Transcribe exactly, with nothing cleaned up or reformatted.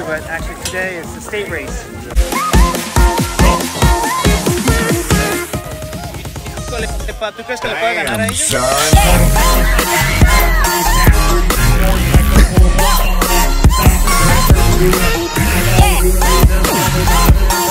but actually today it's the state race. ¿Tú crees que le puede ganar a ellos? Yeah.